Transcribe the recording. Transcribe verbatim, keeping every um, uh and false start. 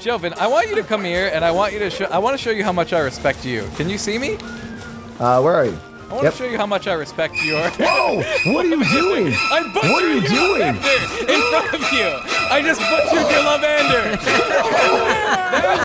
Joven, I want you to come here, and I want you to show. I want to show you how much I respect you. Can you see me? Uh, where are you? I want Yep. to show you how much I respect your. Whoa! What are you doing? I'm butchering What are you your doing? lavender in front of you. I just butchered your lavender.